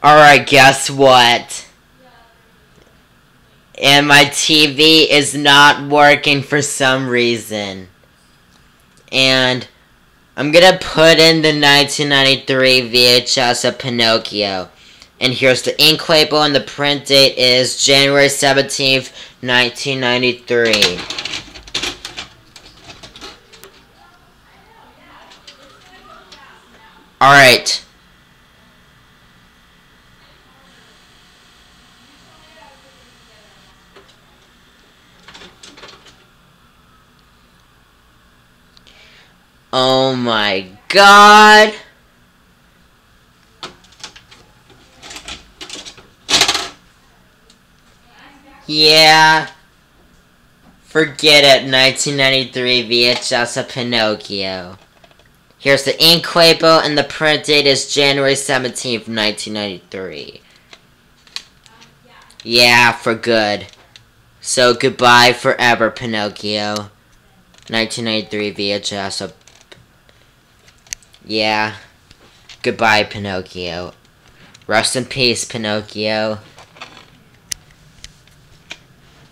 Alright, guess what? And my TV is not working for some reason. And I'm gonna put in the 1993 VHS of Pinocchio. And here's the ink label, and the print date is January 17th, 1993. Alright. Oh my god. Yeah. Forget it, 1993 VHS of Pinocchio. Here's the ink label, and the print date is January 17th, 1993. Yeah, for good. So goodbye forever, Pinocchio. 1993 VHS of... Yeah. Goodbye, Pinocchio. Rest in peace, Pinocchio.